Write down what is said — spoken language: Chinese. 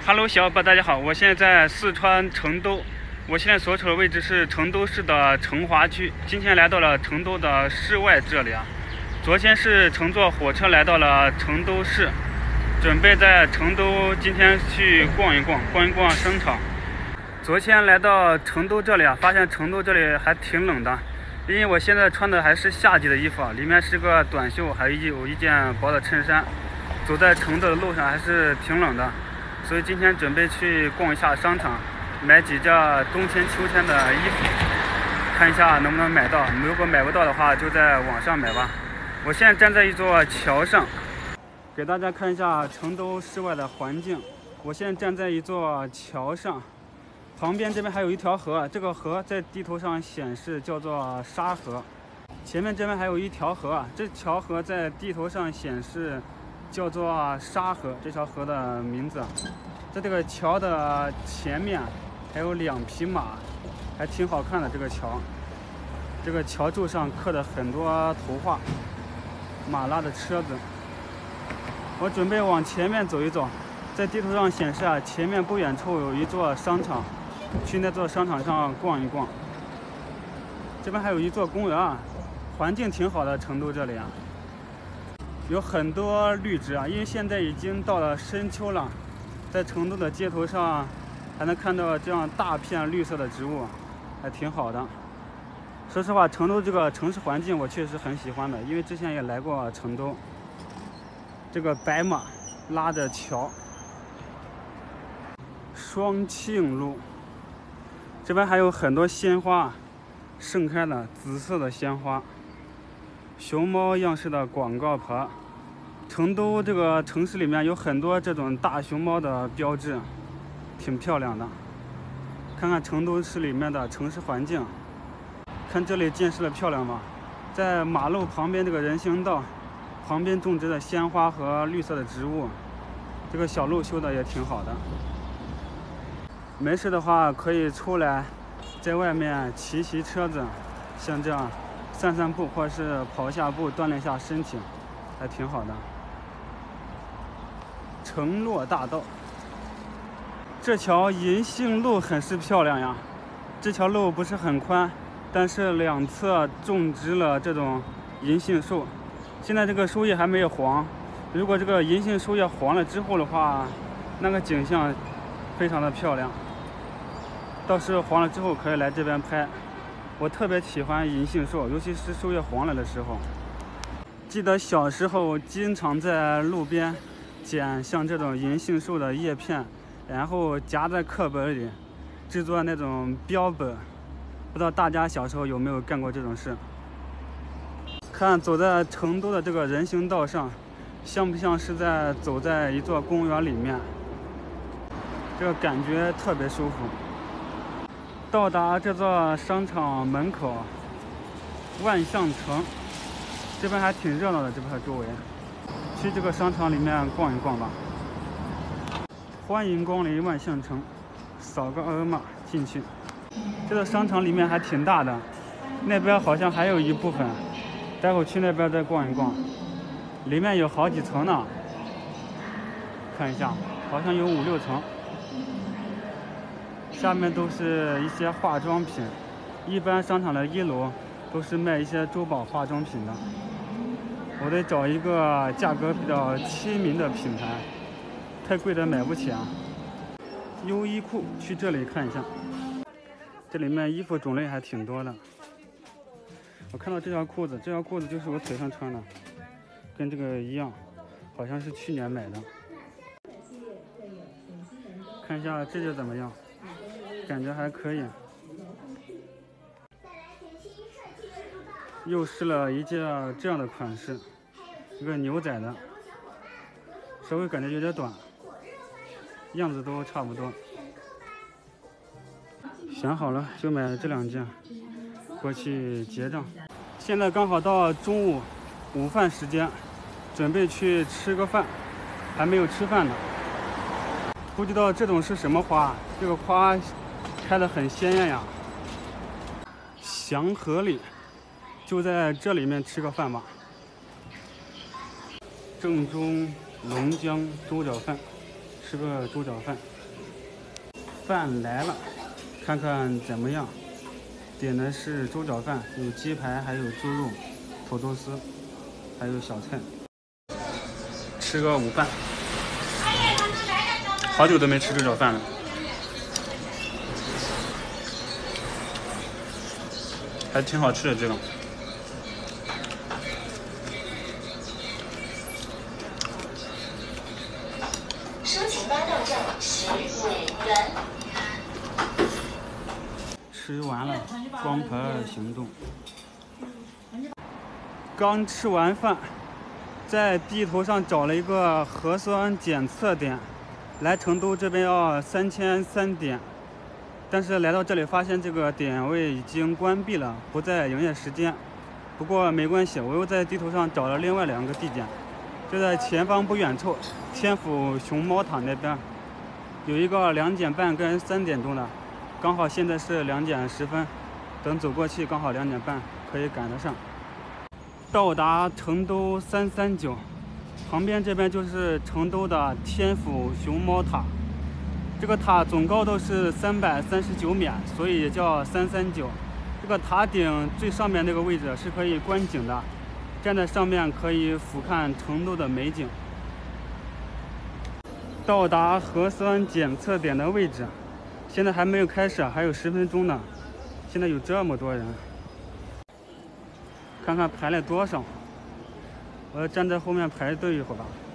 Hello， 小伙伴，大家好！我现在在四川成都，我现在所处的位置是成都市的成华区。今天来到了成都的市外这里啊。昨天是乘坐火车来到了成都市，准备在成都今天去逛一逛商场。昨天来到成都这里啊，发现成都这里还挺冷的，因为我现在穿的还是夏季的衣服啊，里面是个短袖，还有一件薄的衬衫。走在成都的路上还是挺冷的。所以今天准备去逛一下商场，买几件冬天秋天的衣服，看一下能不能买到。如果买不到的话，就在网上买吧。我现在站在一座桥上，给大家看一下成都市外的环境。我现在站在一座桥上，旁边这边还有一条河，这个河在地图上显示叫做沙河。前面这边还有一条河，这条河在地图上显示叫做沙河，这条河的名字。在这个桥的前面还有2匹马，还挺好看的。这个桥，这个桥柱上刻的很多图画，马拉的车子。我准备往前面走一走，在地图上显示啊，前面不远处有一座商场，去那座商场上逛一逛。这边还有一座公园啊，环境挺好的。成都这里啊，有很多绿植啊，因为现在已经到了深秋了，在成都的街头上还能看到这样大片绿色的植物，还挺好的。说实话，成都这个城市环境我确实很喜欢的，因为之前也来过成都。这个白马拉着桥，双庆路这边还有很多鲜花盛开的，紫色的鲜花。熊猫样式的广告牌，成都这个城市里面有很多这种大熊猫的标志，挺漂亮的。看看成都市里面的城市环境，看这里建设的漂亮吗？在马路旁边这个人行道旁边种植的鲜花和绿色的植物，这个小路修的也挺好的。没事的话可以出来在外面骑车子，像这样散步或者是跑下步锻炼一下身体，还挺好的。城洛大道，这条银杏路很是漂亮呀。这条路不是很宽，但是两侧种植了这种银杏树。现在这个树叶还没有黄，如果这个银杏树叶黄了之后的话，那个景象非常的漂亮。到时候黄了之后可以来这边拍。我特别喜欢银杏树，尤其是树叶黄了的时候。记得小时候经常在路边捡像这种银杏树的叶片，然后夹在课本里制作那种标本。不知道大家小时候有没有干过这种事？看走在成都的这个人行道上，像不像是走在一座公园里面？这个感觉特别舒服。到达这座商场门口，万象城这边还挺热闹的，这边周围，去这个商场里面逛一逛吧。欢迎光临万象城，扫个二维码进去。这个商场里面还挺大的，那边好像还有一部分，待会去那边再逛一逛。里面有好几层呢，看一下，好像有5、6层。下面都是一些化妆品，一般商场的1楼都是卖一些珠宝化妆品的。我得找一个价格比较亲民的品牌，太贵的买不起啊。优衣库，去这里看一下，这里面衣服种类还挺多的。我看到这条裤子，这条裤子就是我腿上穿的，跟这个一样，好像是去年买的。看一下这件怎么样？感觉还可以。又试了一件这样的款式，一个牛仔的，稍微感觉有点短，样子都差不多。想好了就买了这2件，过去结账。现在刚好到中午午饭时间，准备去吃个饭，还没有吃饭呢。不知道这种是什么花，这个花开得很鲜艳呀。祥和里，就在这里面吃个饭吧。正宗龙江猪脚饭吃个猪脚饭。饭来了，看看怎么样。点的是猪脚饭，有鸡排，还有猪肉、土豆丝，还有小菜。吃个午饭，好久都没吃猪脚饭了，还挺好吃的这个。 抒情八道站15元。 吃完了，光盘行动。刚吃完饭，在地图上找了一个核酸检测点，来成都这边要3300点，但是来到这里发现这个点位已经关闭了，不在营业时间。不过没关系，我又在地图上找了另外2个地点，就在前方不远处，天府熊猫塔那边有一个2点半跟3点钟的。刚好现在是2点10分，等走过去刚好2点半，可以赶得上。到达成都339，旁边这边就是成都的天府熊猫塔。这个塔总高度是339米，所以也叫339。这个塔顶最上面那个位置是可以观景的，站在上面可以俯瞰成都的美景。到达核酸检测点的位置。现在还没有开始，还有10分钟呢。现在有这么多人，看看排了多少。我要站在后面排队一会儿吧。